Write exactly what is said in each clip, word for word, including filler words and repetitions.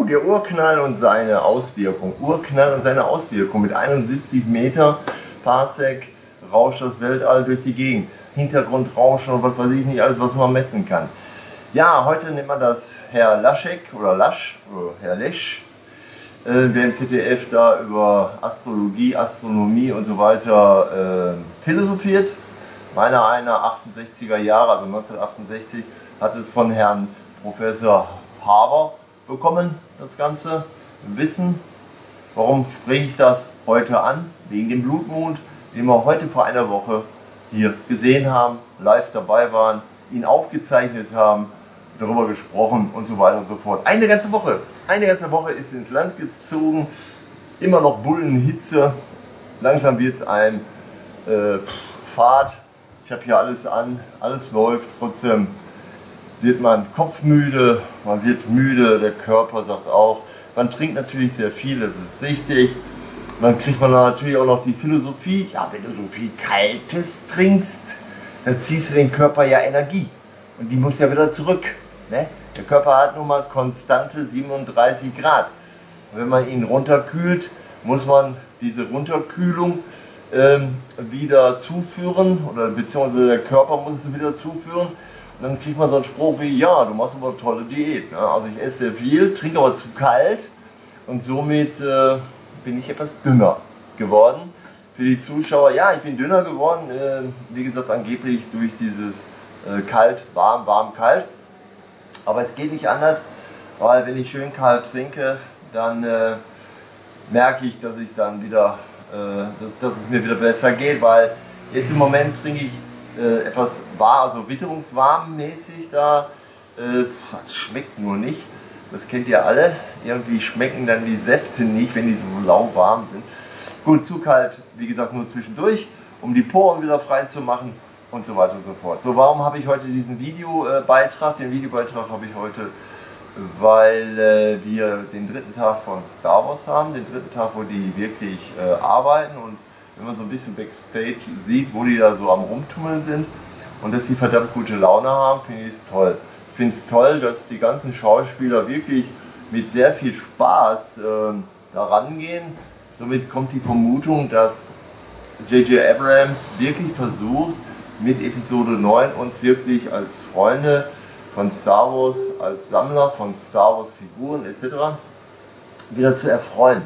der Urknall und seine Auswirkung. Urknall und seine Auswirkung. Mit einundsiebzig Meter Parsec rauscht das Weltall durch die Gegend. Hintergrundrauschen und was weiß ich nicht, alles was man messen kann. Ja, heute nennt man das Herr Laschek oder Lasch oder Herr Lesch, äh, der im Z D F da über Astrologie, Astronomie und so weiter äh, philosophiert. Meiner einer achtundsechziger Jahre, also neunzehnhundertachtundsechzig, hat es von Herrn Professor Haber bekommen, das ganze Wissen. Warum spreche ich das heute an? Wegen dem Blutmond, den wir heute vor einer Woche hier gesehen haben, live dabei waren, ihn aufgezeichnet haben, darüber gesprochen und so weiter und so fort. Eine ganze Woche, eine ganze Woche ist ins Land gezogen, immer noch Bullenhitze, langsam wird es ein äh, Fahrt. Ich habe hier alles an, alles läuft, trotzdem wird man kopfmüde, man wird müde, der Körper sagt auch, man trinkt natürlich sehr viel, das ist richtig. Dann kriegt man natürlich auch noch die Philosophie, ja, wenn du so viel Kaltes trinkst, dann ziehst du den Körper ja Energie und die muss ja wieder zurück. Ne? Der Körper hat nun mal konstante siebenunddreißig Grad. Und wenn man ihn runterkühlt, muss man diese Runterkühlung ähm, wieder zuführen, oder beziehungsweise der Körper muss es wieder zuführen. Und dann kriegt man so einen Spruch wie, ja, du machst aber eine tolle Diät. Ne? Also ich esse sehr viel, trinke aber zu kalt und somit äh, bin ich etwas dünner geworden. Für die Zuschauer, ja, ich bin dünner geworden, äh, wie gesagt, angeblich durch dieses äh, kalt, warm, warm, kalt. Aber es geht nicht anders, weil wenn ich schön kalt trinke, dann äh, merke ich, dass ich dann wieder, äh, dass, dass es mir wieder besser geht, weil jetzt im Moment trinke ich äh, etwas warm, also witterungswarm mäßig da, äh, das schmeckt nur nicht. Das kennt ihr alle. Irgendwie schmecken dann die Säfte nicht, wenn die so lauwarm sind. Gut, zu kalt, wie gesagt, nur zwischendurch, um die Poren wieder frei zu machen und so weiter und so fort. So, warum habe ich heute diesen Videobeitrag? Den Videobeitrag habe ich heute, weil äh, wir den dritten Tag von Star Wars haben. Den dritten Tag, wo die wirklich äh, arbeiten. Und wenn man so ein bisschen Backstage sieht, wo die da so am Rumtummeln sind und dass sie verdammt gute Laune haben, finde ich es toll. Ich finde es toll, dass die ganzen Schauspieler wirklich mit sehr viel Spaß äh, da rangehen. Somit kommt die Vermutung, dass J J Abrams wirklich versucht, mit Episode neun uns wirklich als Freunde von Star Wars, als Sammler von Star Wars Figuren et cetera wieder zu erfreuen.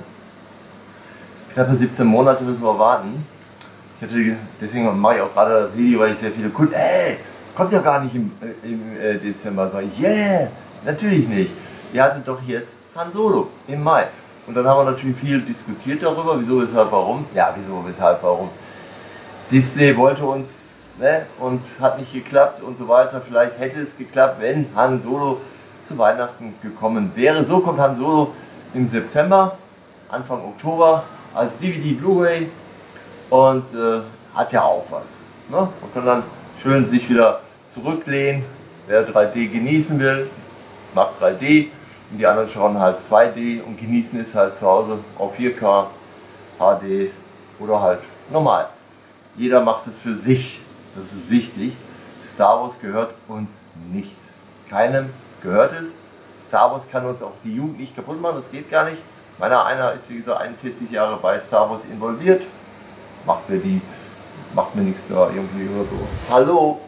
Knappe siebzehn Monate müssen wir warten. Ich hatte, deswegen mache ich auch gerade das Video, weil ich sehr viele Kunden, ey, kommt ja gar nicht im, im äh, Dezember. Sag ich, yeah, natürlich nicht. Ihr hattet doch jetzt Han Solo im Mai. Und dann haben wir natürlich viel diskutiert darüber, wieso, weshalb, warum. Ja, wieso, weshalb, warum. Disney wollte uns, ne, und hat nicht geklappt und so weiter. Vielleicht hätte es geklappt, wenn Han Solo zu Weihnachten gekommen wäre. So kommt Han Solo im September, Anfang Oktober, als D V D Blu-ray und äh, hat ja auch was. Ne? Man kann dann schön sich wieder zurücklehnen. Wer drei D genießen will, macht drei D. Und die anderen schauen halt zwei D und genießen es halt zu Hause auf vier K, H D oder halt normal. Jeder macht es für sich. Das ist wichtig. Star Wars gehört uns nicht. Keinem gehört es. Star Wars kann uns auch die Jugend nicht kaputt machen. Das geht gar nicht. Meiner einer ist, wie gesagt, einundvierzig Jahre bei Star Wars involviert. Macht mir die, macht mir nichts da irgendwie oder so. Hallo!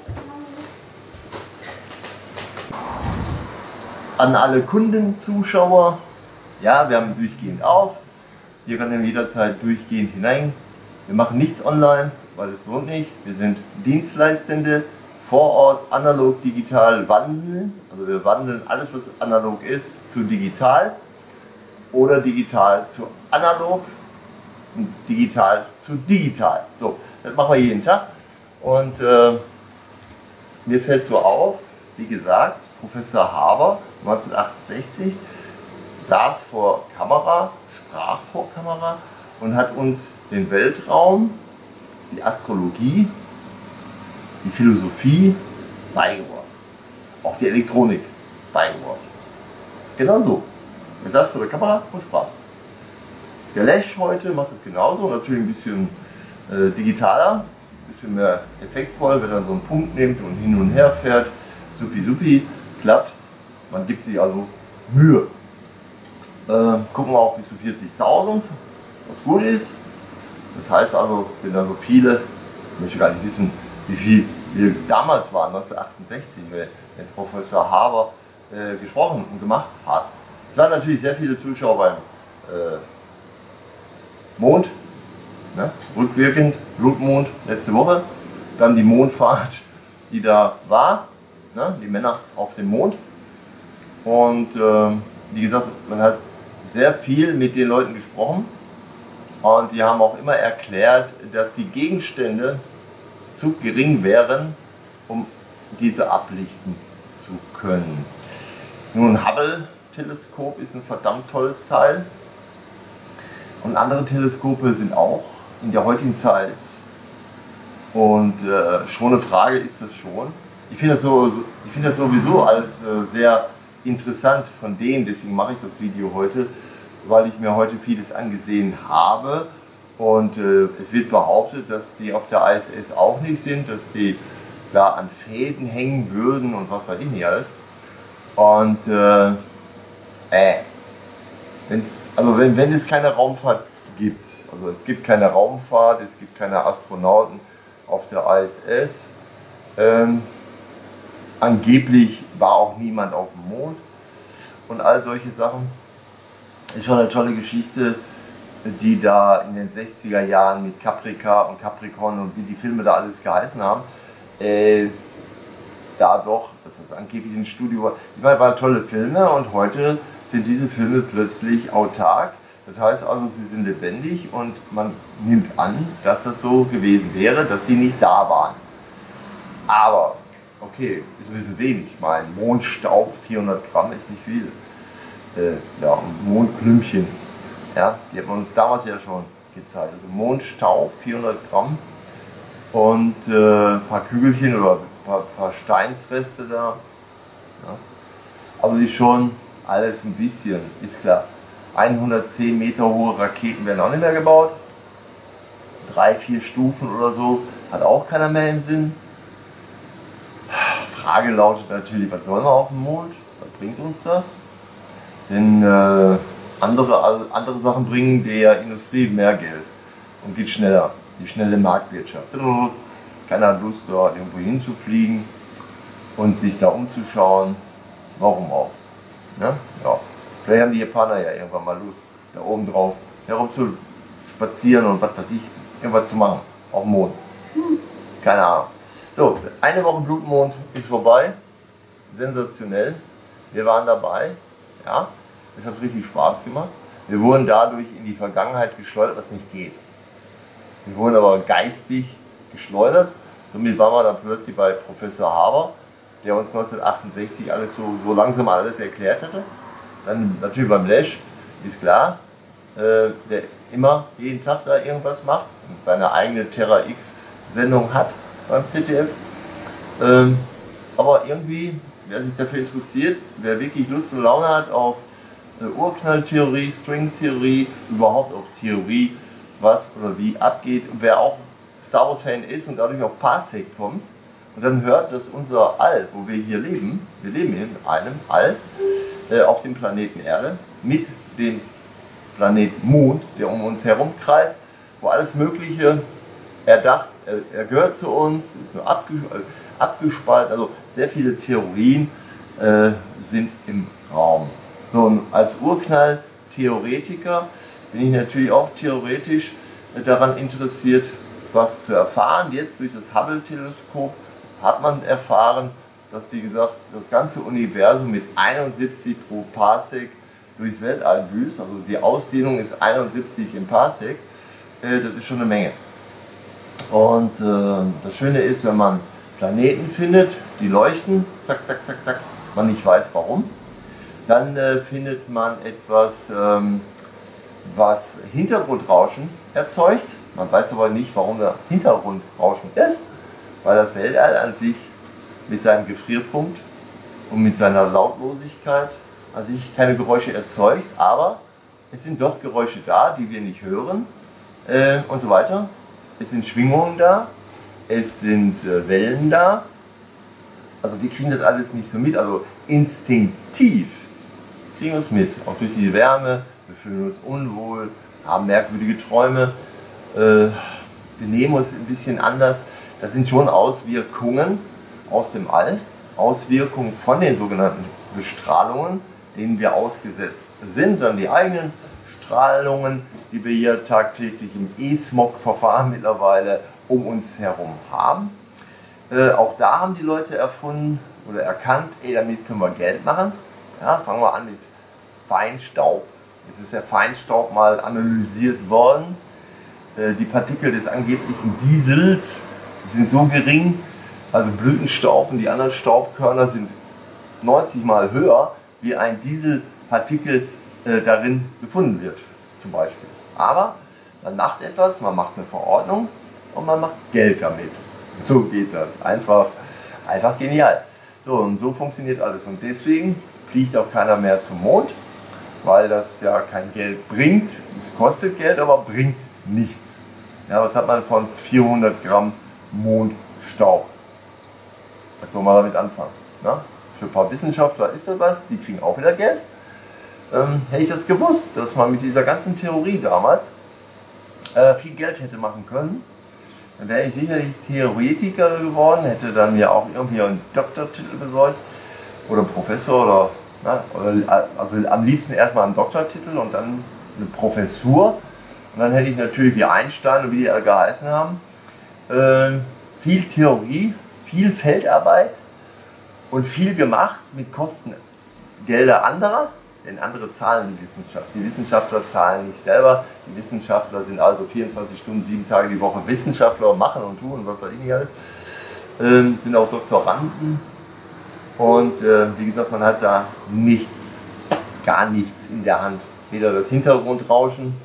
An alle Kunden, Zuschauer, ja, wir haben durchgehend auf. Ihr könnt jederzeit durchgehend hinein. Wir machen nichts online, weil es lohnt nicht. Wir sind Dienstleistende, vor Ort, analog, digital wandeln. Also wir wandeln alles, was analog ist, zu digital. Oder digital zu analog und digital zu digital. So, das machen wir jeden Tag. Und äh, mir fällt so auf, wie gesagt, Professor Haber neunzehnhundertachtundsechzig saß vor Kamera, sprach vor Kamera und hat uns den Weltraum, die Astrologie, die Philosophie beigebracht. Auch die Elektronik beigebracht. Genau so. Er saß vor der Kamera und sprach. Der Lesch heute macht es genauso, natürlich ein bisschen äh, digitaler, ein bisschen mehr effektvoll, wenn er so einen Punkt nimmt und hin und her fährt. Supi supi, klappt. Man gibt sich also Mühe. Äh, gucken wir auch bis zu vierzigtausend, was gut ist. Das heißt also, es sind da so viele, ich möchte gar nicht wissen, wie viel wir damals waren, neunzehnhundertachtundsechzig, wenn Professor Haber äh, gesprochen und gemacht hat. Es waren natürlich sehr viele Zuschauer beim äh, Mond, ne? Rückwirkend, Blutmond letzte Woche, dann die Mondfahrt, die da war, ne? Die Männer auf dem Mond. Und äh, wie gesagt, man hat sehr viel mit den Leuten gesprochen und die haben auch immer erklärt, dass die Gegenstände zu gering wären, um diese ablichten zu können. Nun, Hubble-Teleskop ist ein verdammt tolles Teil und andere Teleskope sind auch in der heutigen Zeit. Und äh, schon eine Frage ist das schon. Ich finde das, so, ich find das sowieso alles äh, sehr interessant von denen, deswegen mache ich das Video heute, weil ich mir heute vieles angesehen habe und äh, es wird behauptet, dass die auf der I S S auch nicht sind, dass die da an Fäden hängen würden und was weiß ich nicht alles. Und äh, äh wenn's, also wenn, wenn es keine Raumfahrt gibt, also es gibt keine Raumfahrt, es gibt keine Astronauten auf der I S S, ähm, angeblich war auch niemand auf dem Mond und all solche Sachen. Ist schon eine tolle Geschichte, die da in den sechziger Jahren mit Caprica und Capricorn und wie die Filme da alles geheißen haben. Äh, da doch, dass das angeblich ein Studio war. Ich meine, waren tolle Filme und heute sind diese Filme plötzlich autark. Das heißt also, sie sind lebendig und man nimmt an, dass das so gewesen wäre, dass die nicht da waren. Aber okay, ist ein bisschen wenig. Mein Mondstaub, vierhundert Gramm ist nicht viel. Äh, ja, Mondklümpchen. Ja, die hat man uns damals ja schon gezeigt. Also Mondstaub, vierhundert Gramm und äh, ein paar Kügelchen oder ein paar, paar Steinsreste da. Ja. Also ist schon alles ein bisschen, ist klar. hundertzehn Meter hohe Raketen werden auch nicht mehr gebaut. Drei, vier Stufen oder so hat auch keiner mehr im Sinn. Frage lautet natürlich, was sollen wir auf dem Mond? Was bringt uns das? Denn äh, andere, also andere Sachen bringen der Industrie mehr Geld und geht schneller. Die schnelle Marktwirtschaft. Keiner hat Lust, da irgendwo hinzufliegen und sich da umzuschauen. Warum auch? Ne? Ja. Vielleicht haben die Japaner ja irgendwann mal Lust, da oben drauf herum zu spazieren und was weiß ich, irgendwas zu machen. Auf dem Mond. Keine Ahnung. So, eine Woche Blutmond ist vorbei. Sensationell. Wir waren dabei. Ja, es hat richtig Spaß gemacht. Wir wurden dadurch in die Vergangenheit geschleudert, was nicht geht. Wir wurden aber geistig geschleudert. Somit waren wir dann plötzlich bei Professor Haber, der uns neunzehnhundertachtundsechzig alles so, so langsam alles erklärt hatte. Dann natürlich beim Lesch, ist klar, äh, der immer jeden Tag da irgendwas macht und seine eigene Terra X Sendung hat beim Z D F. Ähm, aber irgendwie, wer sich dafür interessiert, wer wirklich Lust und Laune hat auf äh, Urknalltheorie, Stringtheorie, überhaupt auf Theorie, was oder wie abgeht, und wer auch Star Wars Fan ist und dadurch auf Parsec kommt und dann hört, dass unser All, wo wir hier leben, wir leben in einem All, äh, auf dem Planeten Erde, mit dem Planeten Mond, der um uns herum kreist, wo alles Mögliche erdacht, er, er gehört zu uns, ist nur abges abgespalten, also sehr viele Theorien äh, sind im Raum. So, und als Urknall-Theoretiker bin ich natürlich auch theoretisch äh, daran interessiert, was zu erfahren. Jetzt durch das Hubble-Teleskop hat man erfahren, dass, wie gesagt, das ganze Universum mit einundsiebzig pro Parsec durchs Weltall düst. Also die Ausdehnung ist einundsiebzig im Parsec. Äh, das ist schon eine Menge. Und äh, das Schöne ist, wenn man Planeten findet, die leuchten, zack, zack, zack, zack, man nicht weiß warum, dann äh, findet man etwas, ähm, was Hintergrundrauschen erzeugt. Man weiß aber nicht, warum der Hintergrundrauschen ist, weil das Weltall an sich mit seinem Gefrierpunkt und mit seiner Lautlosigkeit an sich keine Geräusche erzeugt, aber es sind doch Geräusche da, die wir nicht hören äh, und so weiter. Es sind Schwingungen da, es sind äh, Wellen da, also wir kriegen das alles nicht so mit, also instinktiv kriegen wir es mit. Auch durch die Wärme, wir fühlen uns unwohl, haben merkwürdige Träume, äh, wir nehmen uns ein bisschen anders. Das sind schon Auswirkungen aus dem All, Auswirkungen von den sogenannten Bestrahlungen, denen wir ausgesetzt sind, dann die eigenen Strahlungen, die wir hier tagtäglich im E-Smog-Verfahren mittlerweile um uns herum haben. Äh, auch da haben die Leute erfunden oder erkannt, ey, damit können wir Geld machen. Ja, fangen wir an mit Feinstaub. Jetzt ist der Feinstaub mal analysiert worden. Äh, die Partikel des angeblichen Diesels sind so gering, also Blütenstaub und die anderen Staubkörner sind neunzig Mal höher, wie ein Dieselpartikel äh, darin gefunden wird, zum Beispiel. Aber man macht etwas, man macht eine Verordnung und man macht Geld damit. So geht das. Einfach, einfach genial. So, und so funktioniert alles. Und deswegen fliegt auch keiner mehr zum Mond, weil das ja kein Geld bringt. Es kostet Geld, aber bringt nichts. Ja, was hat man von vierhundert Gramm Mondstaub? Was soll man damit anfangen? Na? Für ein paar Wissenschaftler ist das was, die kriegen auch wieder Geld. Ähm, hätte ich das gewusst, dass man mit dieser ganzen Theorie damals äh, viel Geld hätte machen können, dann wäre ich sicherlich Theoretiker geworden, hätte dann mir auch irgendwie einen Doktortitel besorgt oder einen Professor oder, na, oder also am liebsten erstmal einen Doktortitel und dann eine Professur. Und dann hätte ich natürlich wie Einstein und wie die alle geheißen haben, äh, viel Theorie, viel Feldarbeit und viel gemacht mit Kosten Gelder anderer, denn andere zahlen die Wissenschaft. Die Wissenschaftler zahlen nicht selber. Die Wissenschaftler sind also vierundzwanzig Stunden, sieben Tage die Woche Wissenschaftler, machen und tun und was weiß ich nicht alles. Ähm, sind auch Doktoranden. Und äh, wie gesagt, man hat da nichts, gar nichts in der Hand. Weder das Hintergrundrauschen,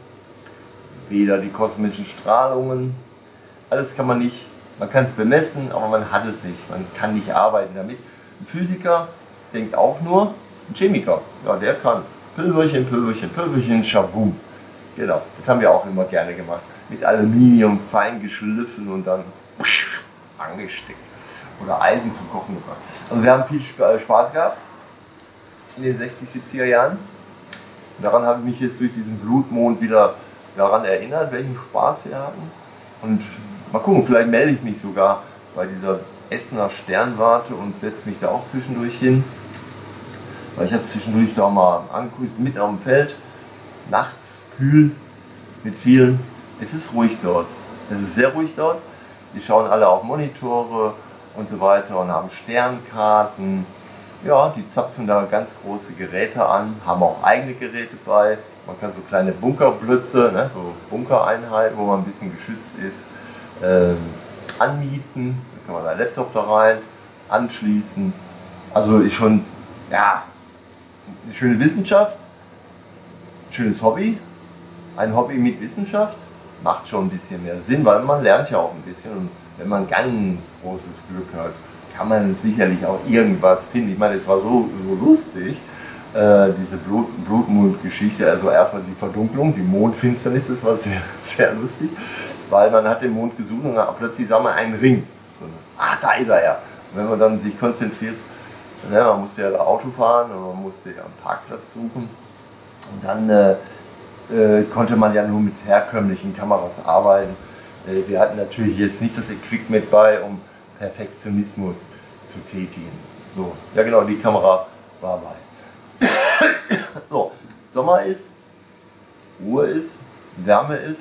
weder die kosmischen Strahlungen. Alles kann man nicht, man kann es bemessen, aber man hat es nicht. Man kann nicht arbeiten damit. Ein Physiker denkt auch nur, ein Chemiker, ja, der kann Pülverchen, Pülverchen, Pülverchen, Schabum. Genau, das haben wir auch immer gerne gemacht. Mit Aluminium fein geschliffen und dann angesteckt. Oder Eisen zum Kochen gebracht. Also wir haben viel Spaß gehabt in den sechzig, siebziger Jahren. Und daran habe ich mich jetzt durch diesen Blutmond wieder daran erinnert, welchen Spaß wir hatten. Und mal gucken, vielleicht melde ich mich sogar bei dieser Essener Sternwarte und setze mich da auch zwischendurch hin. Weil ich habe zwischendurch da mal angeguckt, mitten auf dem Feld, nachts, kühl, mit vielen. Es ist ruhig dort. Es ist sehr ruhig dort. Die schauen alle auf Monitore und so weiter und haben Sternkarten. Ja, die zapfen da ganz große Geräte an, haben auch eigene Geräte bei. Man kann so kleine Bunkerblötze, ne, so Bunkereinheiten, wo man ein bisschen geschützt ist, ähm, anmieten. Da kann man seinen Laptop da rein, anschließen. Also ist schon, ja, eine schöne Wissenschaft, ein schönes Hobby. Ein Hobby mit Wissenschaft macht schon ein bisschen mehr Sinn, weil man lernt ja auch ein bisschen. Und wenn man ganz großes Glück hat, kann man sicherlich auch irgendwas finden. Ich meine, es war so, so lustig, äh, diese Blut, Blutmond-Geschichte. Also erstmal die Verdunklung, die Mondfinsternis, das war sehr, sehr lustig, weil man hat den Mond gesucht und dann plötzlich sah man einen Ring. Ah, da ist er ja. Und wenn man dann sich konzentriert, ja, man musste ja da Auto fahren und man musste ja einen Parkplatz suchen. Und dann äh, äh, konnte man ja nur mit herkömmlichen Kameras arbeiten. Äh, wir hatten natürlich jetzt nicht das Equipment bei, um Perfektionismus zu tätigen. So, ja genau, die Kamera war bei. So, Sommer ist, Ruhe ist, Wärme ist.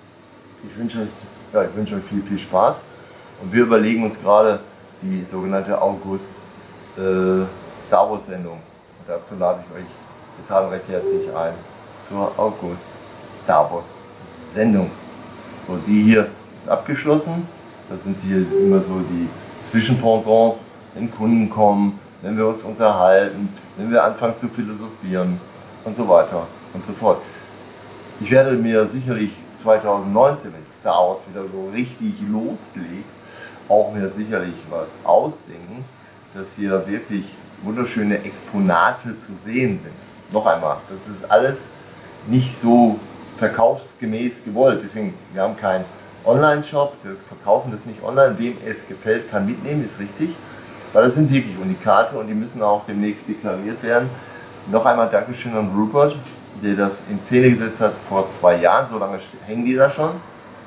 Ich wünsche euch, ja, ich wünsche euch viel, viel Spaß. Und wir überlegen uns gerade die sogenannte August äh, Star Wars Sendung. Und dazu lade ich euch total recht herzlich ein zur August Star Wars Sendung. So, die hier ist abgeschlossen. Das sind hier immer so die Zwischenpendants, wenn Kunden kommen, wenn wir uns unterhalten, wenn wir anfangen zu philosophieren und so weiter und so fort. Ich werde mir sicherlich zweitausendneunzehn, wenn Star Wars wieder so richtig loslegt, auch mir sicherlich was ausdenken, dass hier wirklich wunderschöne Exponate zu sehen sind. Noch einmal, das ist alles nicht so verkaufsgemäß gewollt, deswegen, wir haben keinen Online-Shop, wir verkaufen das nicht online, wem es gefällt, kann mitnehmen, ist richtig, weil das sind wirklich Unikate und die müssen auch demnächst deklariert werden Noch einmal Dankeschön an Rupert, der das in Szene gesetzt hat vor zwei Jahren, so lange hängen die da schon.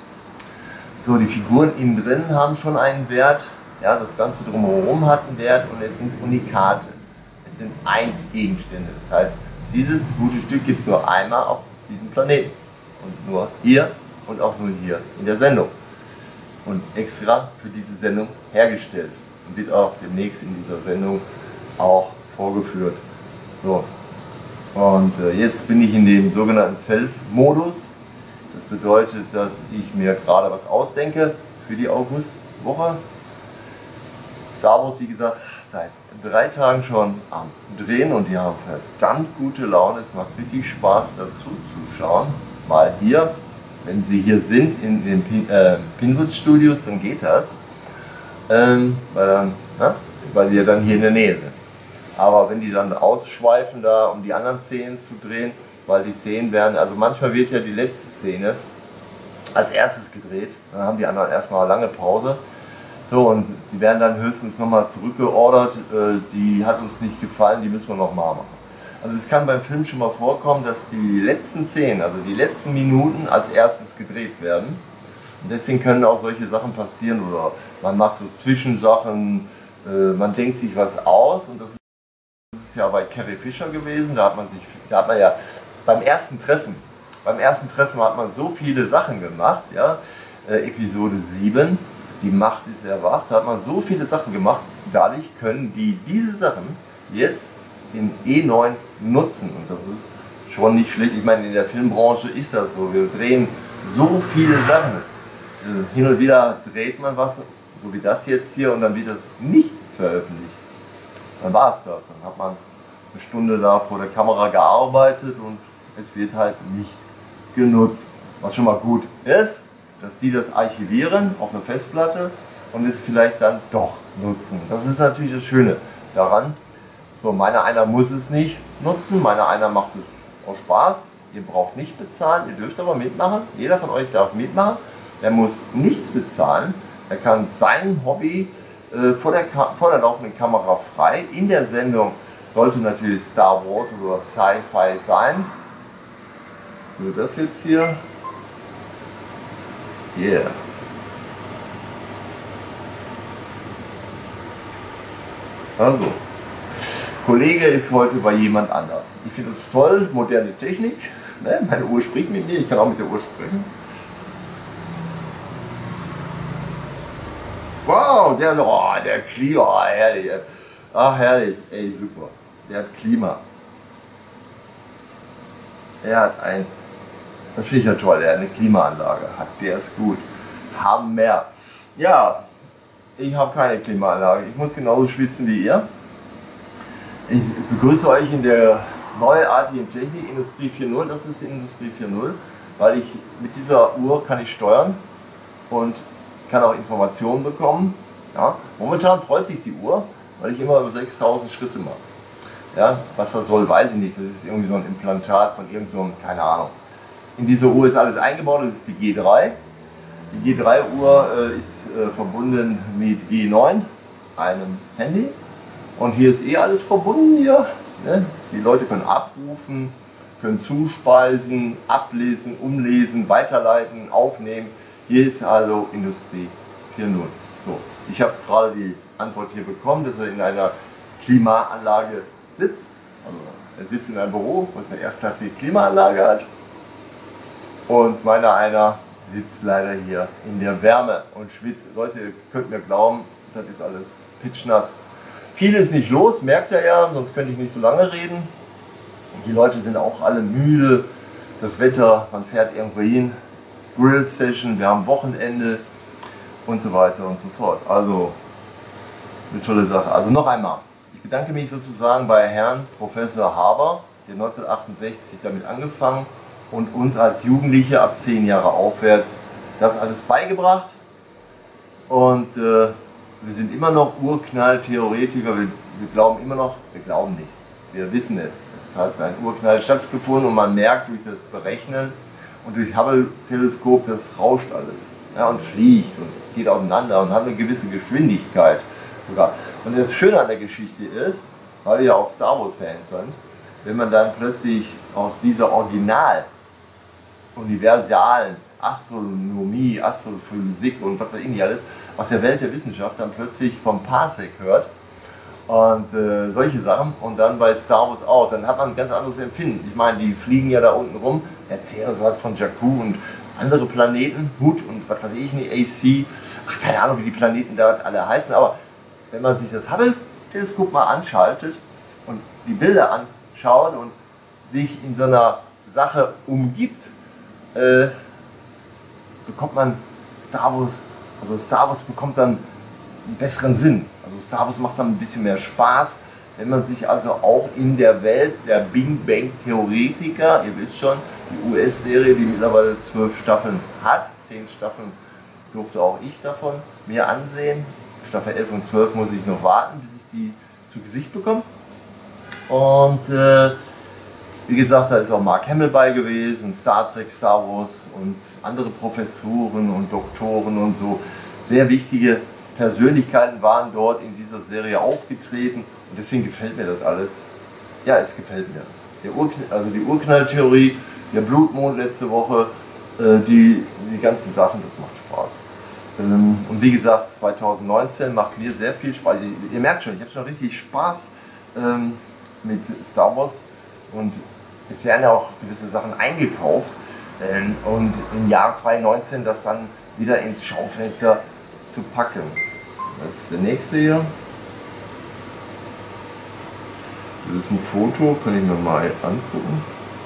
So, die Figuren innen drin haben schon einen Wert, ja, das Ganze drumherum hat einen Wert und es sind Unikate. Es sind Ein-Gegenstände, das heißt, dieses gute Stück gibt es nur einmal auf diesem Planeten und nur hier und auch nur hier in der Sendung und extra für diese Sendung hergestellt und wird auch demnächst in dieser Sendung auch vorgeführt. So. Und äh, jetzt bin ich in dem sogenannten Self-Modus. Das bedeutet, dass ich mir gerade was ausdenke für die Augustwoche. Star Wars, wie gesagt, seit drei Tagen schon am Drehen und die haben verdammt gute Laune. Es macht richtig Spaß dazu zu schauen. Mal hier, wenn sie hier sind in den Pin, äh, Pinwood Studios, dann geht das. Ähm, weil, dann, na, weil die ja dann hier in der Nähe sind. Aber wenn die dann ausschweifen da, um die anderen Szenen zu drehen, weil die Szenen werden, also manchmal wird ja die letzte Szene als erstes gedreht, dann haben die anderen erstmal eine lange Pause. So, und die werden dann höchstens nochmal zurückgeordert, äh, die hat uns nicht gefallen, die müssen wir nochmal machen. Also es kann beim Film schon mal vorkommen, dass die letzten Szenen, also die letzten Minuten als erstes gedreht werden. Und deswegen können auch solche Sachen passieren oder man macht so Zwischensachen, äh, man denkt sich was aus und das ist Das ist ja bei Carrie Fisher gewesen, da hat man sich, da hat man ja beim ersten Treffen, beim ersten Treffen hat man so viele Sachen gemacht, ja, äh, Episode sieben, die Macht ist erwacht, da hat man so viele Sachen gemacht, dadurch können die diese Sachen jetzt in E neun nutzen und das ist schon nicht schlecht. Ich meine, in der Filmbranche ist das so, wir drehen so viele Sachen, äh, hin und wieder dreht man was, so wie das jetzt hier und dann wird das nicht veröffentlicht. Dann war es das. Dann hat man eine Stunde da vor der Kamera gearbeitet und es wird halt nicht genutzt. Was schon mal gut ist, dass die das archivieren auf einer Festplatte und es vielleicht dann doch nutzen. Das ist natürlich das Schöne daran. So, meiner einer muss es nicht nutzen, meiner einer macht es aus Spaß. Ihr braucht nicht bezahlen, ihr dürft aber mitmachen. Jeder von euch darf mitmachen. Er muss nichts bezahlen. Er kann sein Hobby Vor der, vor der laufenden Kamera frei. In der Sendung sollte natürlich Star Wars oder Sci-Fi sein. Nur das jetzt hier. Yeah. Also, Kollege ist heute bei jemand anderem. Ich finde es toll, moderne Technik. Ne? Meine Uhr spricht mit mir, ich kann auch mit der Uhr sprechen. Wow, der, oh, der Klima, oh, herrlich. Ach, herrlich, ey, super. Der hat Klima. Er hat ein, das finde ich ja toll, er hat eine Klimaanlage. Hat, der ist gut. Hammer. Ja, ich habe keine Klimaanlage. Ich muss genauso schwitzen wie ihr. Ich begrüße euch in der neuartigen Technik, Industrie vier Punkt null. Das ist Industrie vier Punkt null, weil ich mit dieser Uhr kann ich steuern und kann auch Informationen bekommen. Ja. Momentan freut sich die Uhr, weil ich immer über sechstausend Schritte mache. Ja, was das soll, weiß ich nicht. Das ist irgendwie so ein Implantat von irgend so einem, keine Ahnung. In dieser Uhr ist alles eingebaut, das ist die G drei. Die G drei Uhr äh, ist äh, verbunden mit G neun, einem Handy. Und hier ist eh alles verbunden hier. Ne? Die Leute können abrufen, können zuspeisen, ablesen, umlesen, weiterleiten, aufnehmen. Hier ist also Industrie vier Punkt null. So, ich habe gerade die Antwort hier bekommen, dass er in einer Klimaanlage sitzt. Also er sitzt in einem Büro, was eine erstklassige Klimaanlage hat. Und meiner einer sitzt leider hier in der Wärme und schwitzt. Leute, ihr könnt mir glauben, das ist alles pitschnass. Viel ist nicht los, merkt ihr ja, sonst könnte ich nicht so lange reden. Die Leute sind auch alle müde. Das Wetter, man fährt irgendwo hin. Grill Session, wir haben Wochenende und so weiter und so fort. Also eine tolle Sache. Also noch einmal, ich bedanke mich sozusagen bei Herrn Professor Haber, der neunzehnhundertachtundsechzig damit angefangen und uns als Jugendliche ab zehn Jahre aufwärts das alles beigebracht. Und äh, wir sind immer noch Urknall-Theoretiker, wir, wir glauben immer noch, wir glauben nicht, wir wissen es. Es hat ein Urknall stattgefunden und man merkt durch das Berechnen und durch Hubble-Teleskop, das rauscht alles, ja, und fliegt und geht auseinander und hat eine gewisse Geschwindigkeit sogar. Und das Schöne an der Geschichte ist, weil wir ja auch Star Wars Fans sind, wenn man dann plötzlich aus dieser Original, universalen Astronomie, Astrophysik und was weiß ich nicht alles, aus der Welt der Wissenschaft dann plötzlich vom Parsec hört und äh, solche Sachen und dann bei Star Wars auch, dann hat man ein ganz anderes Empfinden. Ich meine, die fliegen ja da unten rum, erzählen so was von Jakku und andere Planeten, Hut und was weiß ich nicht, A C, ach, keine Ahnung, wie die Planeten da alle heißen, aber wenn man sich das Hubble-Teleskop mal anschaltet und die Bilder anschaut und sich in so einer Sache umgibt, äh, bekommt man Star Wars, also Star Wars bekommt dann einen besseren Sinn. Also Star Wars macht dann ein bisschen mehr Spaß, wenn man sich also auch in der Welt der Big Bang Theoretiker, ihr wisst schon, die U S-Serie, die mittlerweile zwölf Staffeln hat, zehn Staffeln durfte auch ich davon mir ansehen. Staffel elf und zwölf muss ich noch warten, bis ich die zu Gesicht bekomme. Und äh, wie gesagt, da ist auch Mark Hamill bei gewesen, Star Trek, Star Wars und andere Professoren und Doktoren und so. Sehr wichtige Persönlichkeiten waren dort in dieser Serie aufgetreten und deswegen gefällt mir das alles. Ja, es gefällt mir. Der Urknall, also die Urknalltheorie, der Blutmond letzte Woche, äh, die, die ganzen Sachen, das macht Spaß. Ähm, und wie gesagt, zweitausendneunzehn macht mir sehr viel Spaß. Ihr, ihr merkt schon, ich habe schon richtig Spaß ähm, mit Star Wars und es werden ja auch gewisse Sachen eingekauft ähm, und im Jahr zweitausendneunzehn das dann wieder ins Schaufenster zu packen. Das ist der nächste hier. Das ist ein Foto, kann ich mir mal angucken.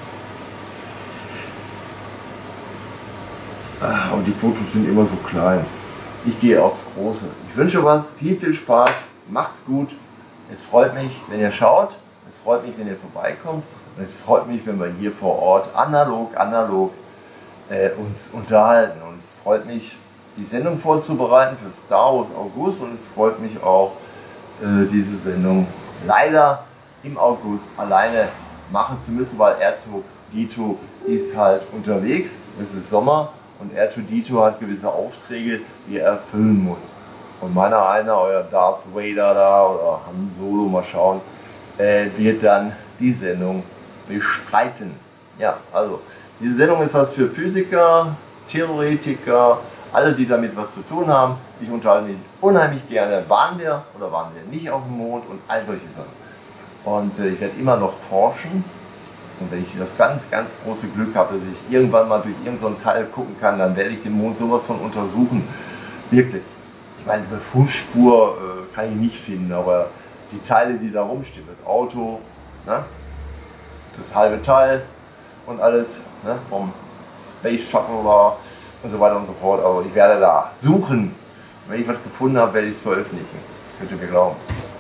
Aber die Fotos sind immer so klein. Ich gehe aufs Große. Ich wünsche was, viel, viel Spaß, macht's gut. Es freut mich, wenn ihr schaut. Es freut mich, wenn ihr vorbeikommt. Und es freut mich, wenn wir hier vor Ort analog, analog äh, uns unterhalten. Und es freut mich, die Sendung vorzubereiten für Star Wars August. Und es freut mich auch, äh, diese Sendung leider im August alleine machen zu müssen, weil R zwei D zwei ist halt unterwegs. Es ist Sommer und R zwei D zwei hat gewisse Aufträge, die er erfüllen muss. Und meiner einer, euer Darth Vader da oder Han Solo, mal schauen, äh, wird dann die Sendung bestreiten. Ja, also diese Sendung ist was für Physiker, Theoretiker, alle, die damit was zu tun haben. Ich unterhalte mich unheimlich gerne. Waren wir oder waren wir nicht auf dem Mond und all solche Sachen. Und äh, ich werde immer noch forschen. Und wenn ich das ganz, ganz große Glück habe, dass ich irgendwann mal durch irgendein Teil gucken kann, dann werde ich den Mond sowas von untersuchen. Wirklich. Ich meine, eine Fußspur äh, kann ich nicht finden, aber die Teile, die da rumstehen, das Auto, ne? Das halbe Teil und alles, ne? Vom Space Shuttle war und so weiter und so fort. Also ich werde da suchen. Wenn ich was gefunden habe, werde ich es veröffentlichen. Könnt ihr mir glauben.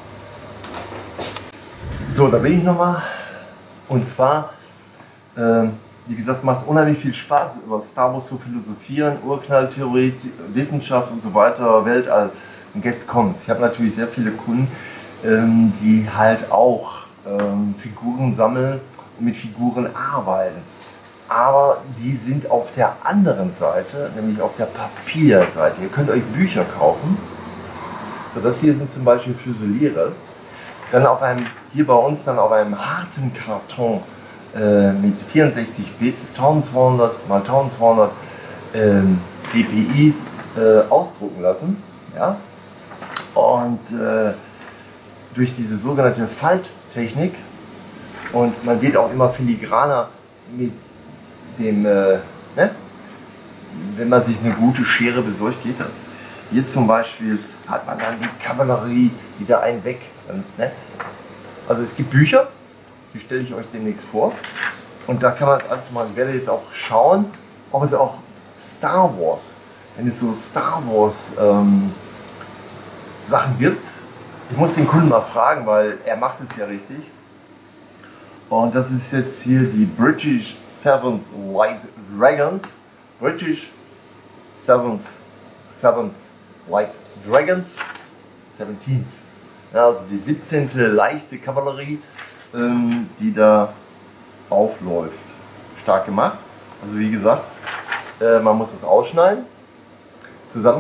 So, da bin ich nochmal. Und zwar, ähm, wie gesagt, macht es unheimlich viel Spaß, über Star Wars zu philosophieren, Urknalltheorie, Wissenschaft und so weiter, Weltall. Und jetzt kommt's. Ich habe natürlich sehr viele Kunden, ähm, die halt auch ähm, Figuren sammeln und mit Figuren arbeiten. Aber die sind auf der anderen Seite, nämlich auf der Papierseite. Ihr könnt euch Bücher kaufen. So, das hier sind zum Beispiel Füsiliere. Dann auf einem, hier bei uns dann auf einem harten Karton äh, mit vierundsechzig Bit, eintausendzweihundert mal eintausendzweihundert ähm, D P I äh, ausdrucken lassen. Ja? Und äh, durch diese sogenannte Falttechnik, und man wird auch immer filigraner mit dem, äh, ne? Wenn man sich eine gute Schere besorgt, geht das. Hier zum Beispiel hat man dann die Kavallerie, die da einen weg. Ne? Also es gibt Bücher, die stelle ich euch demnächst vor. Und da kann man, also mal, ich werde jetzt auch schauen, ob es auch Star Wars, wenn es so Star Wars ähm, Sachen gibt. Ich muss den Kunden mal fragen, weil er macht es ja richtig. Und das ist jetzt hier die British Seventh Light Dragons. British Seventh, Seventh Light Dragons. siebzehn. Ja, also die siebzehnte leichte Kavallerie, ähm, die da aufläuft. Stark gemacht. Also wie gesagt, äh, man muss es ausschneiden,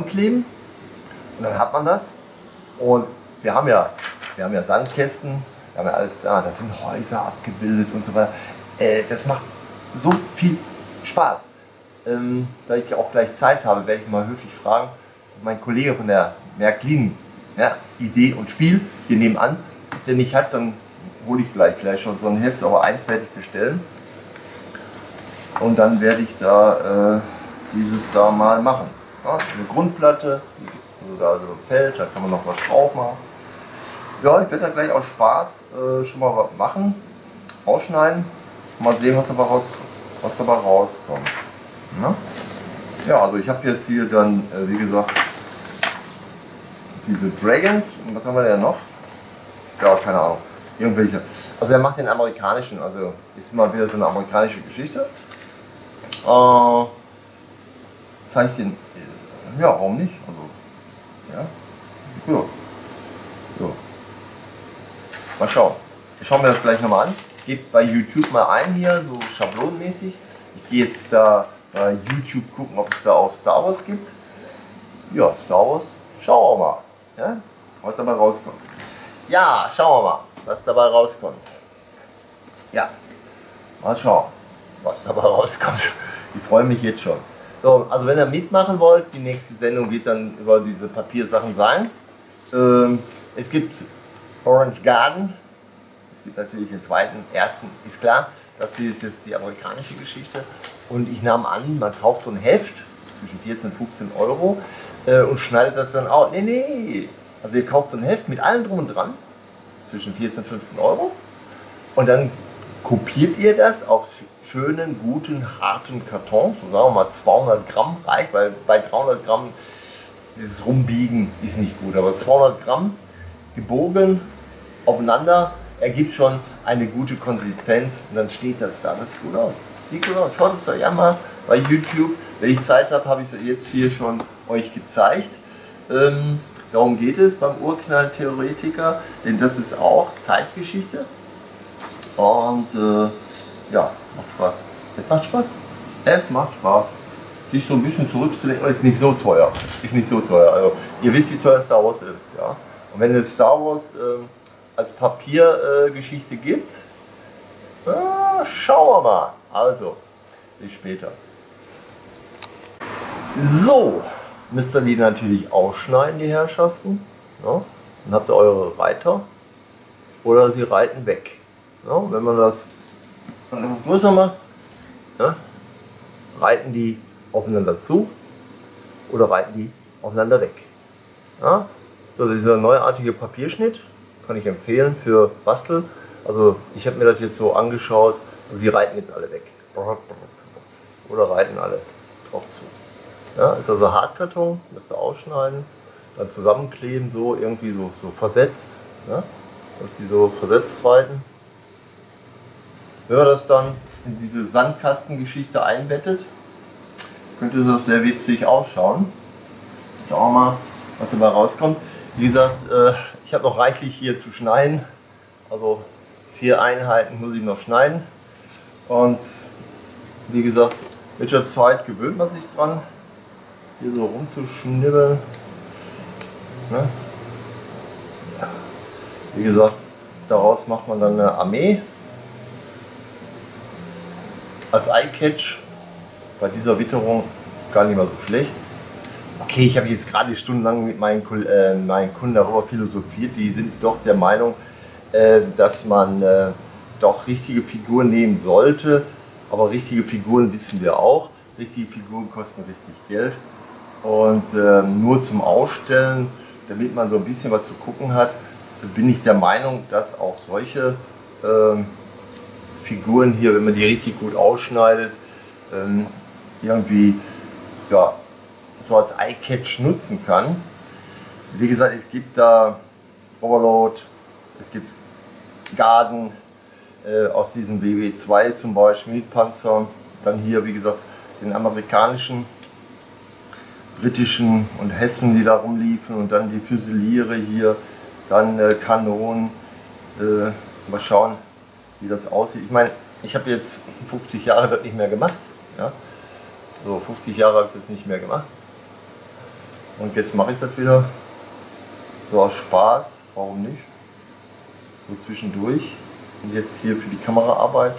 zusammenkleben und dann hat man das. Und wir haben ja, wir haben ja Sandkästen Wir haben ja alles da, da sind Häuser abgebildet und so weiter. Äh, das macht so viel Spaß. Ähm, da ich auch gleich Zeit habe, werde ich mal höflich fragen, mein Kollege von der Märklin, ja, Idee und Spiel hier nebenan, der nicht hat, dann hole ich gleich vielleicht schon so ein Heft, aber eins werde ich bestellen. Und dann werde ich da äh, dieses da mal machen. Ja, eine Grundplatte, also da so ein Feld, da kann man noch was drauf machen. Ja, ich werde da gleich aus Spaß äh, schon mal was machen, ausschneiden, mal sehen, was dabei, raus, was dabei rauskommt. Ja, ja, also ich habe jetzt hier dann, äh, wie gesagt, diese Dragons. Und was haben wir denn noch? Ja, keine Ahnung. Irgendwelche. Also er macht den amerikanischen, also ist mal wieder so eine amerikanische Geschichte. Äh, zeige ich den. Ja, warum nicht? Also, ja. Gut. So. Mal schauen. Ich schaue mir das gleich nochmal an. Geht bei YouTube mal ein hier, so schablonenmäßig. Ich gehe jetzt da bei YouTube gucken, ob es da auch Star Wars gibt. Ja, Star Wars. Schauen wir mal, ja, was dabei rauskommt. Ja, schauen wir mal, was dabei rauskommt. Ja, mal schauen, was dabei rauskommt. Ich freue mich jetzt schon. So, also wenn ihr mitmachen wollt, die nächste Sendung wird dann über diese Papiersachen sein. Ähm, es gibt Orange Garden. Es gibt natürlich den zweiten, ersten, ist klar. Das hier ist jetzt die amerikanische Geschichte. Und ich nahm an, man kauft so ein Heft zwischen vierzehn und fünfzehn Euro äh, und schneidet das dann auch. Nee, nee. Also ihr kauft so ein Heft mit allem drum und dran zwischen vierzehn und fünfzehn Euro. Und dann kopiert ihr das auf schönen, guten, harten Karton. So sagen wir mal zweihundert Gramm reicht, weil bei dreihundert Gramm dieses Rumbiegen ist nicht gut. Aber zweihundert Gramm gebogen aufeinander ergibt schon eine gute Konsistenz und dann steht das da. Das sieht gut aus. Sieht gut aus. Schaut es euch an mal bei YouTube. Wenn ich Zeit habe, habe ich es jetzt hier schon euch gezeigt. Ähm, darum geht es beim Urknall-Theoretiker, denn das ist auch Zeitgeschichte. Und äh, ja, macht Spaß. Es macht Spaß. Es macht Spaß. Sich so ein bisschen zurückzulegen, ist nicht so teuer. Ist nicht so teuer. Also ihr wisst, wie teuer Star Wars ist. Ja? Und wenn es Star Wars äh, als Papiergeschichte äh, gibt, äh, schauen wir mal. Also, bis später. So, müsst ihr die natürlich ausschneiden, die Herrschaften. Ja? Dann habt ihr eure Reiter. Oder sie reiten weg. Ja? Wenn man das dann größer macht, ja? Reiten die aufeinander zu oder reiten die aufeinander weg. Ja? So, dieser neuartige Papierschnitt kann ich empfehlen für Bastel. Also ich habe mir das jetzt so angeschaut, also die reiten jetzt alle weg. Oder reiten alle drauf zu. Ja, ist also Hartkarton, müsst ihr ausschneiden, dann zusammenkleben, so irgendwie so, so versetzt, ja, dass die so versetzt reiten. Wenn man das dann in diese Sandkastengeschichte einbettet, könnte das sehr witzig ausschauen. Schauen wir mal, was dabei rauskommt. Wie gesagt, äh, ich habe noch reichlich hier zu schneiden. Also vier Einheiten muss ich noch schneiden. Und wie gesagt, mit der Zeit gewöhnt man sich dran, hier so rumzuschnibbeln. Ne? Ja. Wie gesagt, daraus macht man dann eine Armee. Als Eye-Catch bei dieser Witterung gar nicht mal so schlecht. Okay, ich habe jetzt gerade stundenlang mit meinen, äh, meinen Kunden darüber philosophiert. Die sind doch der Meinung, äh, dass man äh, doch richtige Figuren nehmen sollte. Aber richtige Figuren wissen wir auch. Richtige Figuren kosten richtig Geld. Und äh, nur zum Ausstellen, damit man so ein bisschen was zu gucken hat, bin ich der Meinung, dass auch solche äh, Figuren hier, wenn man die richtig gut ausschneidet, äh, irgendwie ja, so als Eye-Catch nutzen kann. Wie gesagt, es gibt da Overlord, es gibt Garden äh, aus diesem W W zwei zum Beispiel mit Panzer. Dann hier, wie gesagt, den amerikanischen, britischen und Hessen, die da rumliefen. Und dann die Füsiliere hier, dann äh, Kanonen. Äh, mal schauen, wie das aussieht. Ich meine, ich habe jetzt fünfzig Jahre das nicht mehr gemacht. Ja? So, fünfzig Jahre habe ich das nicht mehr gemacht. Und jetzt mache ich das wieder. So aus Spaß, warum nicht? so zwischendurch. Und jetzt hier für die Kameraarbeit.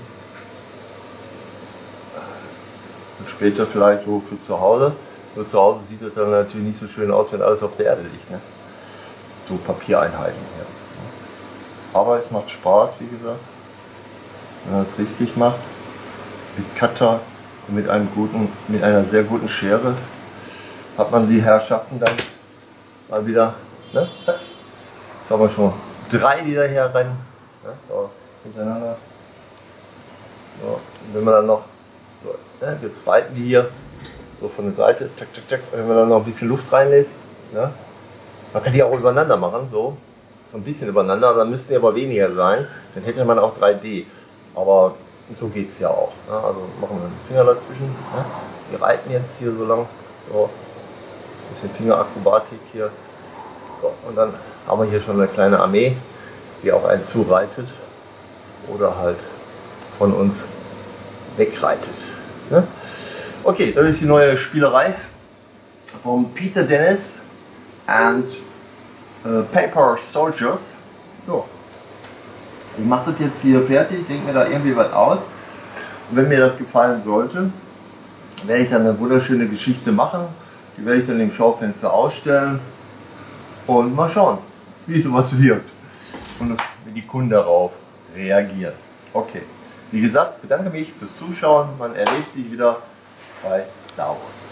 Und später vielleicht so für zu Hause. Nur zu Hause sieht das dann natürlich nicht so schön aus, wenn alles auf der Erde liegt. Ne? So Papiereinheiten hier. Aber es macht Spaß, wie gesagt, wenn man es richtig macht. Mit Cutter und mit, einem guten, mit einer sehr guten Schere hat man die Herrschaften dann mal wieder, ne? Zack. Jetzt haben wir schon drei, die da hier rennen. Ne? So, hintereinander. So, und wenn man dann noch, so, ne? Der zweiten die hier, so von der Seite, tak, tak, tak. Wenn man dann noch ein bisschen Luft reinlässt, ne? Man kann die auch übereinander machen, so. So ein bisschen übereinander, dann müssten die aber weniger sein. Dann hätte man auch drei D. Aber so geht es ja auch. Ne? Also machen wir einen Finger dazwischen. Ne? Wir reiten jetzt hier so lang. So. Ein bisschen Fingerakrobatik hier. So. Und dann haben wir hier schon eine kleine Armee, die auch einen zureitet. Oder halt von uns wegreitet. Ne? Okay, das ist die neue Spielerei von Peter Dennis and uh, Paper Soldiers. So. Ich mache das jetzt hier fertig, denke mir da irgendwie was aus. Und wenn mir das gefallen sollte, werde ich dann eine wunderschöne Geschichte machen. Die werde ich dann im Schaufenster ausstellen und mal schauen, wie sowas wirkt und wie die Kunden darauf reagieren. Okay, wie gesagt, ich bedanke mich fürs Zuschauen. Man erlebt sich wieder bei Star Wars.